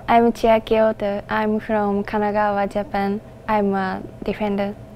I'm Chiaki Ota. I'm from Kanagawa, Japan. I'm a defender.